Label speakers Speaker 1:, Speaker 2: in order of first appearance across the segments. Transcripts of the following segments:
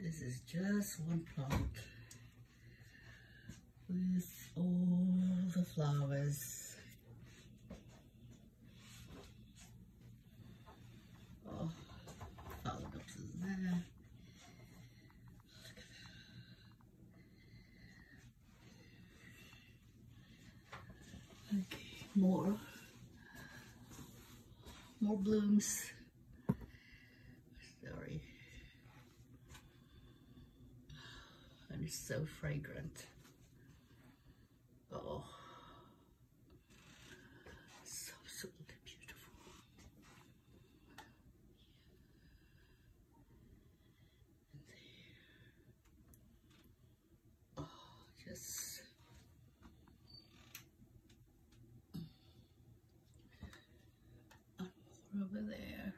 Speaker 1: This is just one plant with all the flowers. Oh, phalaenopsis there. Okay, more blooms. Sorry. And it's so fragrant. Oh, so absolutely beautiful. And there. Oh, just and more over there.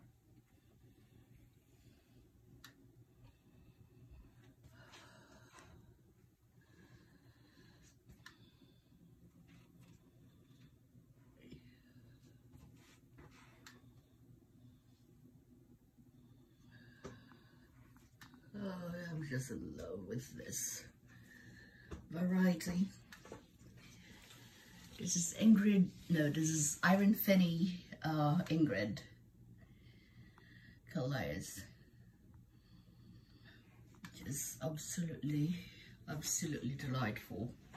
Speaker 1: Oh, I'm just in love with this variety. This is Ingrid, no, this is Iron Fenny Ingrid Calais, which is absolutely delightful.